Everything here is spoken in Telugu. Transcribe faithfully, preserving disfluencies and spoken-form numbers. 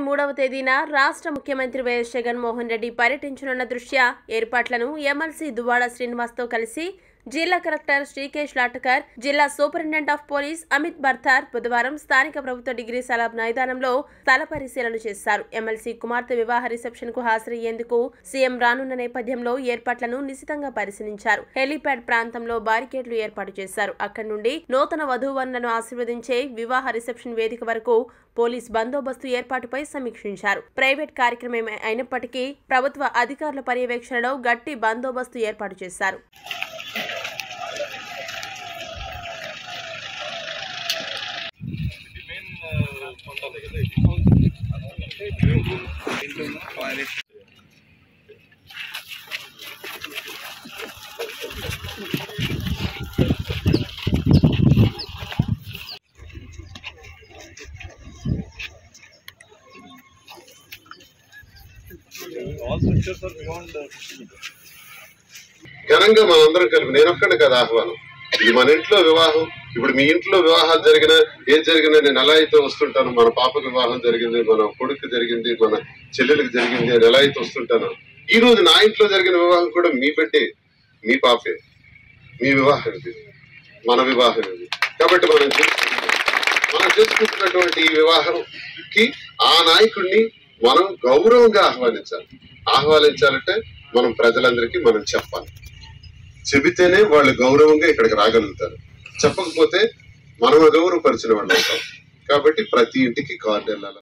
మూడవ తేదీన రాష్ట్ర ముఖ్యమంత్రి వైఎస్ జగన్మోహన్ రెడ్డి పర్యటించనున్న దృష్ట్యా ఏర్పాట్లను ఎమ్మెల్సీ దువ్వాడ శ్రీనివాస్తో కలిసి జిల్లా కలెక్టర్ శ్రీకేష్ లాటకర్, జిల్లా superintendent of police Amit Bartar బుధవారం స్థానిక ప్రభుత్వ డిగ్రీ కళాశాల మైదానంలో స్థల పరిశీలన చేశారు. ఎమ్మెల్సీ కుమార్తె వివాహ రిసెప్షన్ కు హాజరయ్యేందుకు సీఎం రానున్న నేపథ్యంలో ఏర్పాట్లను నిశితంగా పరిశీలించారు. హెలీప్యాడ్ ప్రాంతంలో బారికేడ్లు ఏర్పాటు చేశారు. అక్కడి నుండి నూతన వధూవరులను ఆశీర్వదించే వివాహ రిసెప్షన్ వేదిక వరకు పోలీస్ బందోబస్తు ఏర్పాటుపై సమీక్షించారు. ప్రైవేట్ కార్యక్రమం అయినప్పటికీ ప్రభుత్వ అధికారుల పర్యవేక్షణలో గట్టి బందోబస్తు ఏర్పాటు చేశారు. ఘనంగా మనందరం కలిపి నేనొక్కడే కదా ఆహ్వానం. ఇది మన ఇంట్లో వివాహం. ఇప్పుడు మీ ఇంట్లో వివాహాలు జరిగినా ఏం జరిగినా నేను ఎలా అయితే వస్తుంటాను, మన పాపకు వివాహం జరిగింది, మన కొడుకు జరిగింది, మన చెల్లెలకు జరిగింది అని ఎలా అయితే వస్తుంటాను, ఈ రోజు నా ఇంట్లో జరిగిన వివాహం కూడా మీ బిడ్డే, మీ పాపే, మీ వివాహం ఇది, మన వివాహం ఇది. కాబట్టి మనం మనం చేసుకుంటున్నటువంటి ఈ వివాహంకి ఆ నాయకుడిని మనం గౌరవంగా ఆహ్వానించాలి. ఆహ్వానించాలంటే మనం ప్రజలందరికీ మనం చెప్పాలి. చెబితేనే వాళ్ళు గౌరవంగా ఇక్కడికి రాగలుగుతారు. చెప్పకపోతే మనం గౌరవపరిచిన వాళ్ళు అవుతాం. కాబట్టి ప్రతి ఇంటికి కార్డు వెళ్ళాలి.